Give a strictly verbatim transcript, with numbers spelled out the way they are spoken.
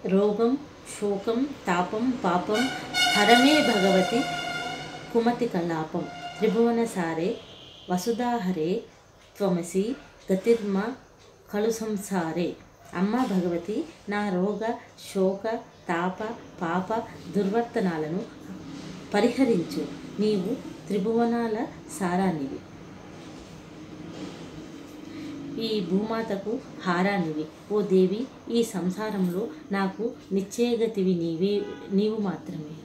రోగం శోకం తాపం పాపం హరమే భగవతి కుమతి కలాపం త్రిభువన సారే వసుధాహరే త్వమసి గతిర్మ కలు సంసారే. అమ్మ భగవతి, నా రోగ శోక తాప పాప దుర్వర్తనాలను పరిహరించు. నీవు త్రిభువనాల సారానివి, ఈ భూమాతకు హారానివి. ఓ దేవి, ఈ సంసారంలో నాకు నిశ్చయగతివి నీవే, నీవు మాత్రమే.